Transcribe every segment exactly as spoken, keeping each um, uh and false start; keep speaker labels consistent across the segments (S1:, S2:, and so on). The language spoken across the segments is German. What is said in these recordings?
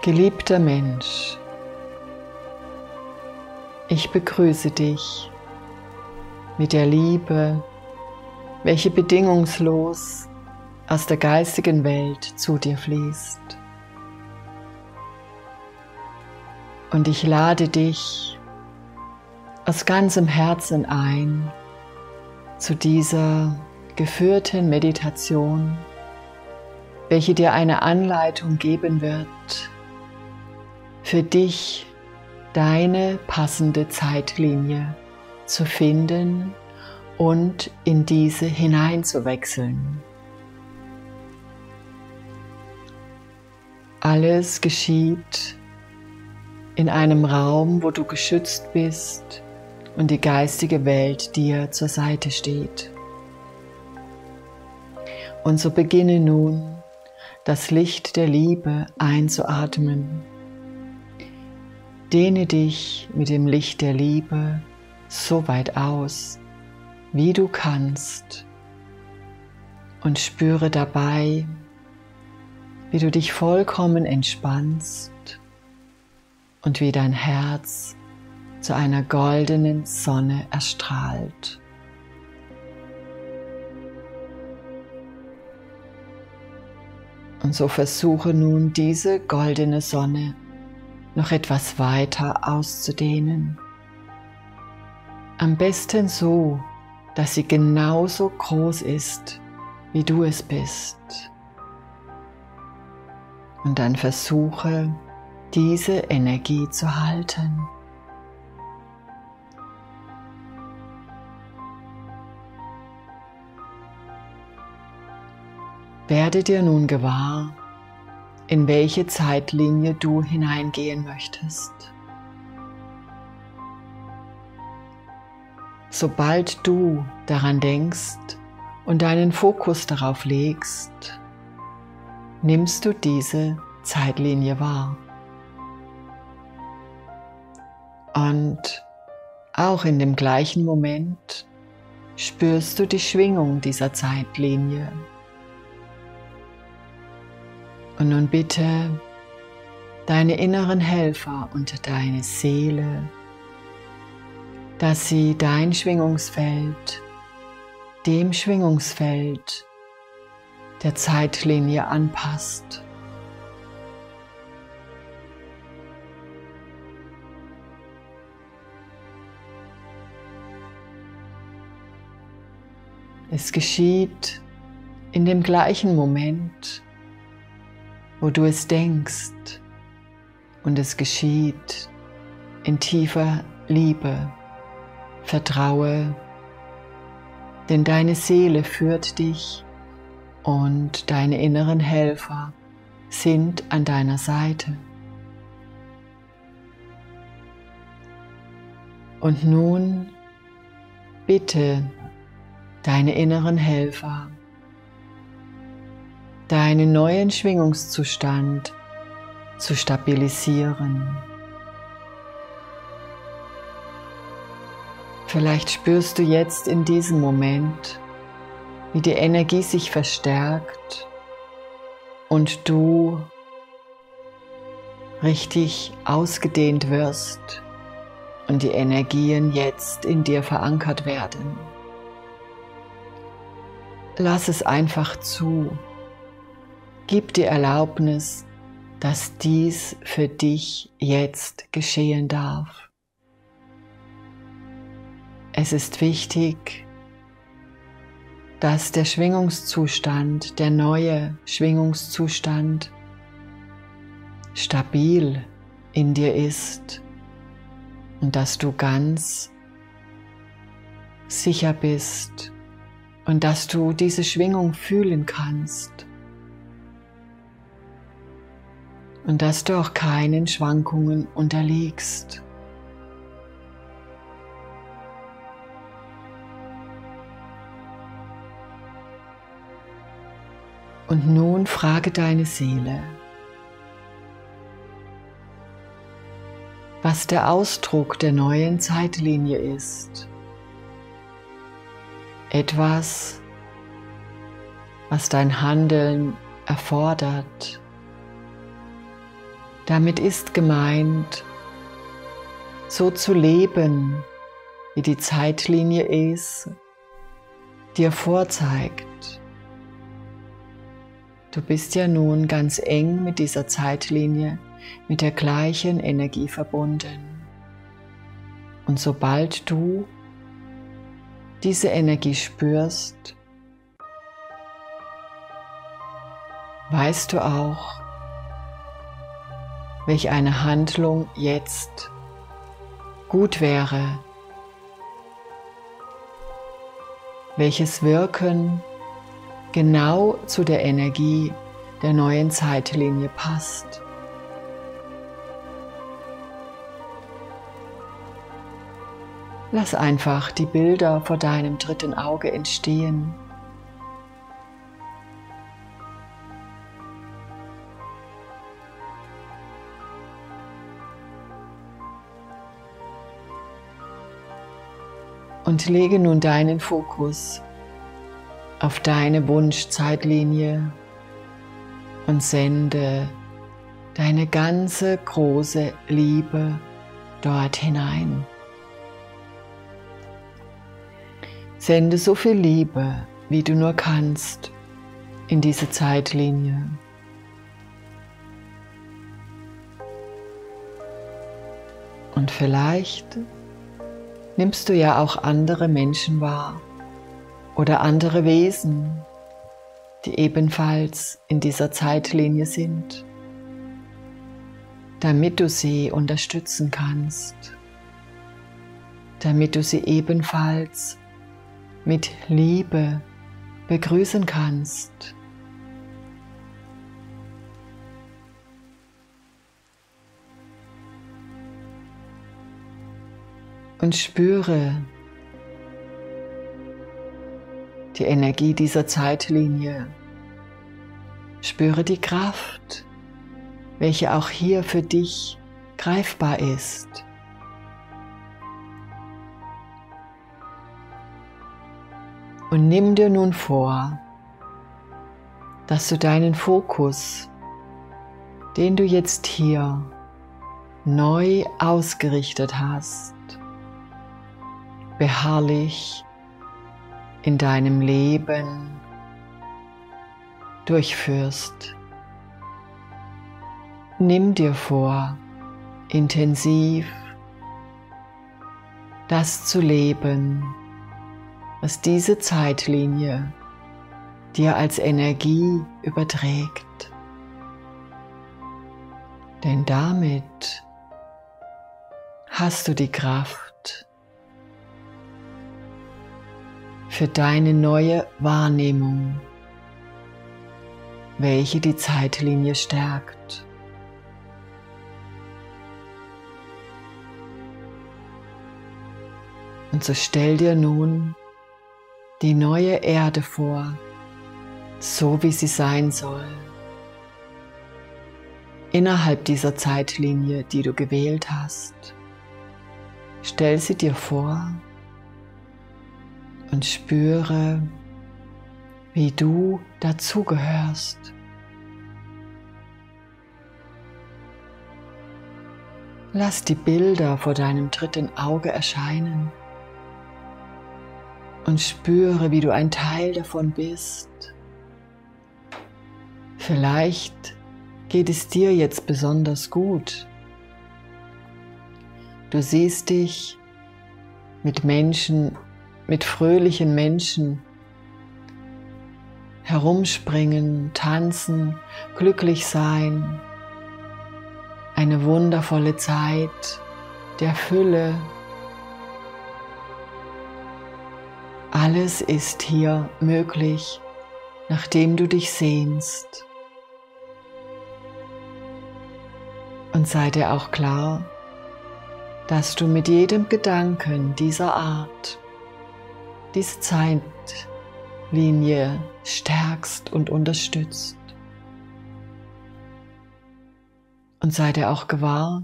S1: Geliebter Mensch, ich begrüße dich mit der Liebe, welche bedingungslos aus der geistigen Welt zu dir fließt. Und ich lade dich aus ganzem Herzen ein zu dieser geführten Meditation, welche dir eine Anleitung geben wird, für dich deine passende Zeitlinie zu finden und in diese hineinzuwechseln. Alles geschieht in einem Raum, wo du geschützt bist und die geistige Welt dir zur Seite steht. Und so beginne nun, das Licht der Liebe einzuatmen. Dehne dich mit dem Licht der Liebe so weit aus, wie du kannst, und spüre dabei, wie du dich vollkommen entspannst und wie dein Herz zu einer goldenen Sonne erstrahlt. Und so versuche nun diese goldene Sonne noch etwas weiter auszudehnen. Am besten so, dass sie genauso groß ist, wie du es bist. Und dann versuche, diese Energie zu halten. Werde dir nun gewahr, in welche Zeitlinie du hineingehen möchtest. Sobald du daran denkst und deinen Fokus darauf legst, nimmst du diese Zeitlinie wahr. Und auch in dem gleichen Moment spürst du die Schwingung dieser Zeitlinie. Und nun bitte deine inneren Helfer und deine Seele, dass sie dein Schwingungsfeld dem Schwingungsfeld der Zeitlinie anpasst. Es geschieht in dem gleichen Moment, wo du es denkst, und es geschieht in tiefer Liebe. Vertraue, denn deine Seele führt dich und deine inneren Helfer sind an deiner Seite. Und nun bitte deine inneren Helfer, deinen neuen Schwingungszustand zu stabilisieren. Vielleicht spürst du jetzt in diesem Moment, wie die Energie sich verstärkt und du richtig ausgedehnt wirst und die Energien jetzt in dir verankert werden. Lass es einfach zu. Gib dir Erlaubnis, dass dies für dich jetzt geschehen darf. Es ist wichtig, dass der Schwingungszustand, der neue Schwingungszustand stabil in dir ist und dass du ganz sicher bist und dass du diese Schwingung fühlen kannst. Und dass du auch keinen Schwankungen unterliegst. Und nun frage deine Seele, was der Ausdruck der neuen Zeitlinie ist. Etwas, was dein Handeln erfordert. Damit ist gemeint, so zu leben, wie die Zeitlinie es dir vorzeigt. Du bist ja nun ganz eng mit dieser Zeitlinie, mit der gleichen Energie verbunden. Und sobald du diese Energie spürst, weißt du auch, welch eine Handlung jetzt gut wäre, welches Wirken genau zu der Energie der neuen Zeitlinie passt. Lass einfach die Bilder vor deinem dritten Auge entstehen. Und lege nun deinen Fokus auf deine Wunschzeitlinie und sende deine ganze große Liebe dort hinein. Sende so viel Liebe, wie du nur kannst, in diese Zeitlinie. Und vielleicht nimmst du ja auch andere Menschen wahr oder andere Wesen, die ebenfalls in dieser Zeitlinie sind, damit du sie unterstützen kannst, damit du sie ebenfalls mit Liebe begrüßen kannst. Und spüre die Energie dieser Zeitlinie. Spüre die Kraft, welche auch hier für dich greifbar ist. Und nimm dir nun vor, dass du deinen Fokus, den du jetzt hier neu ausgerichtet hast, beharrlich in deinem Leben durchführst. Nimm dir vor, intensiv das zu leben, was diese Zeitlinie dir als Energie überträgt. Denn damit hast du die Kraft für deine neue Wahrnehmung, welche die Zeitlinie stärkt. Und so stell dir nun die neue Erde vor, so wie sie sein soll, innerhalb dieser Zeitlinie, die du gewählt hast. Stell sie dir vor und spüre, wie du dazugehörst. Lass die Bilder vor deinem dritten Auge erscheinen und spüre, wie du ein Teil davon bist. Vielleicht geht es dir jetzt besonders gut. Du siehst dich mit Menschen, mit fröhlichen Menschen herumspringen, tanzen, glücklich sein. Eine wundervolle Zeit der Fülle. Alles ist hier möglich, nachdem du dich sehnst. Und sei dir auch klar, dass du mit jedem Gedanken dieser Art diese Zeitlinie stärkst und unterstützt. Und sei dir auch gewahr,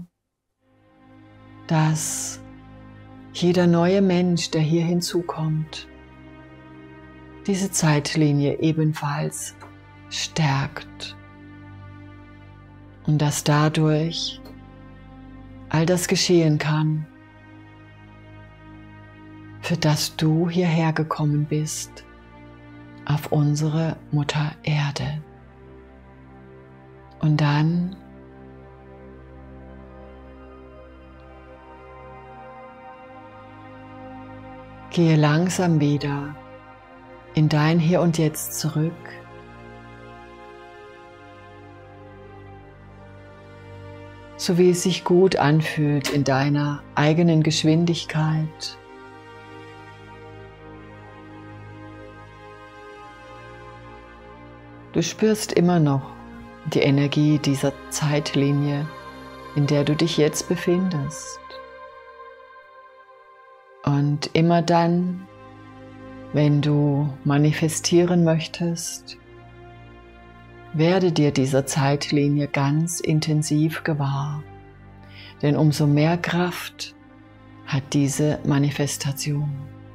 S1: dass jeder neue Mensch, der hier hinzukommt, diese Zeitlinie ebenfalls stärkt und dass dadurch all das geschehen kann, für das du hierher gekommen bist, auf unsere Mutter Erde. Und dann gehe langsam wieder in dein Hier und Jetzt zurück. So wie es sich gut anfühlt in deiner eigenen Geschwindigkeit. Du spürst immer noch die Energie dieser Zeitlinie, in der du dich jetzt befindest. Und immer dann, wenn du manifestieren möchtest, werde dir dieser Zeitlinie ganz intensiv gewahr. Denn umso mehr Kraft hat diese Manifestation.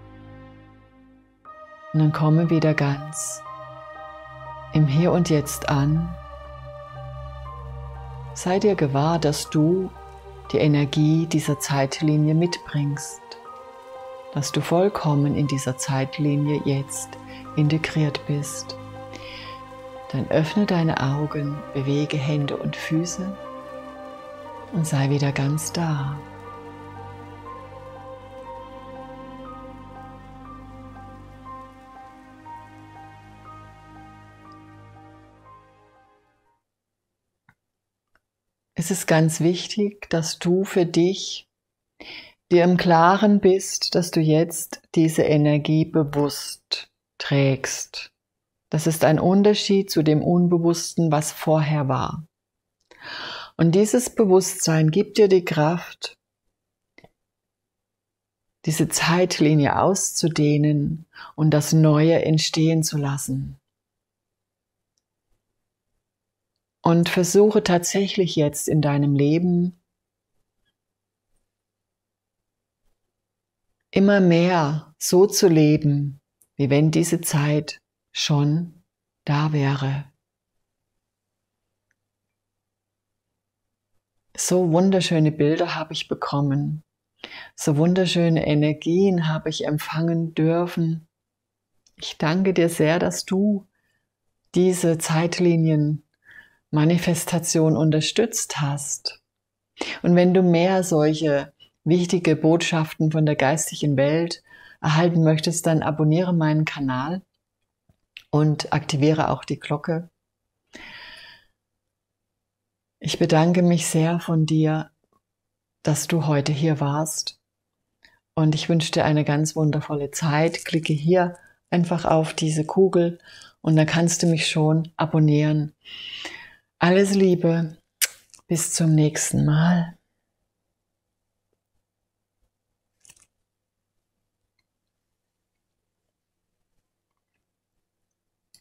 S1: Und dann komme wieder ganz im Hier und Jetzt an. Sei dir gewahr, dass du die Energie dieser Zeitlinie mitbringst, dass du vollkommen in dieser Zeitlinie jetzt integriert bist. Dann öffne deine Augen, bewege Hände und Füße und sei wieder ganz da. Es ist ganz wichtig, dass du für dich dir im Klaren bist, dass du jetzt diese Energie bewusst trägst. Das ist ein Unterschied zu dem Unbewussten, was vorher war. Und dieses Bewusstsein gibt dir die Kraft, diese Zeitlinie auszudehnen und das Neue entstehen zu lassen. Und versuche tatsächlich jetzt in deinem Leben immer mehr so zu leben, wie wenn diese Zeit schon da wäre. So wunderschöne Bilder habe ich bekommen, so wunderschöne Energien habe ich empfangen dürfen. Ich danke dir sehr, dass du diese Zeitlinien Manifestation unterstützt hast. Und wenn du mehr solche wichtige Botschaften von der geistigen Welt erhalten möchtest, dann abonniere meinen Kanal und aktiviere auch die Glocke. Ich bedanke mich sehr von dir, dass du heute hier warst und ich wünsche dir eine ganz wundervolle Zeit. Klicke hier einfach auf diese Kugel und dann kannst du mich schon abonnieren. Alles Liebe, bis zum nächsten Mal.